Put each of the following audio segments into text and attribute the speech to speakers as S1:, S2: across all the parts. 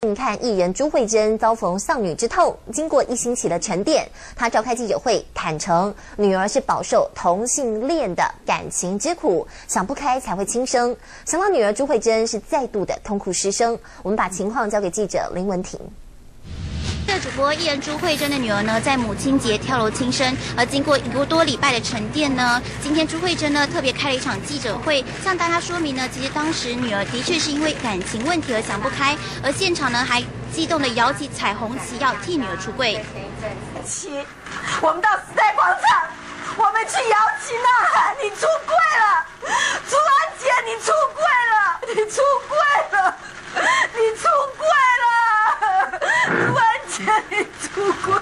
S1: 看艺人朱慧珍遭逢丧女之痛，经过1星期的沉淀，她召开记者会，坦诚女儿是饱受同性恋的感情之苦，想不开才会轻生。想到女儿朱慧珍是再度的痛哭失声，我们把情况交给记者林文婷。
S2: 主播艺人朱慧珍的女儿呢，在母亲节跳楼轻生，而经过1个多礼拜的沉淀呢，今天朱慧珍呢特别开了一场记者会，向大家说明呢，其实当时女儿的确是因为感情问题而想不开，而现场呢还激动的摇起彩虹旗要替女儿出柜。
S3: 我们到时代广场，我们去摇旗呐喊，你出柜了，朱安姐，你出柜了，你出柜了，你出柜了，朱安姐，你出柜。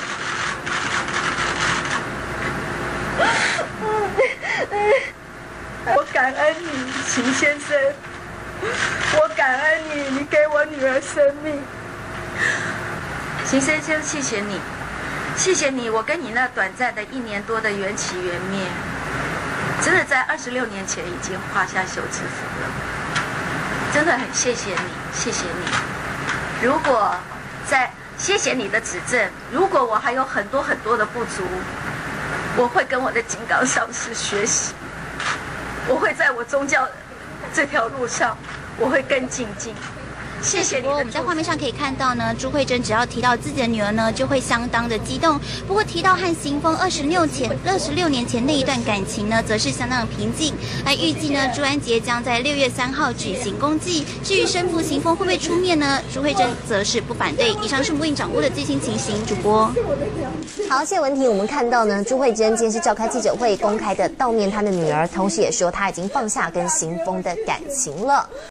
S3: 我感恩你，秦先生，我感恩你，你给我女儿生命。秦先生，谢谢你。 谢谢你，我跟你那短暂的1年多的缘起缘灭，真的在26年前已经画下休止符了。真的很谢谢你，谢谢你。如果谢谢你的指正，如果我还有很多的不足，我会跟我的金刚上师学习，我会在我宗教这条路上，我会更精进。 谢谢你。
S2: 我们在画面上可以看到呢，朱慧珍只要提到自己的女儿呢，就会相当的激动。不过提到和邢峰26年前那一段感情呢，则是相当的平静。而预计呢，朱安杰将在6月3号举行公祭。至于生父邢峰会不会出面呢？朱慧珍则是不反对。以上是为您掌握的最新情形，主播。
S1: 好，谢谢文婷。我们看到呢，朱慧珍今天是召开记者会，公开的悼念她的女儿，同时也说她已经放下跟邢峰的感情了。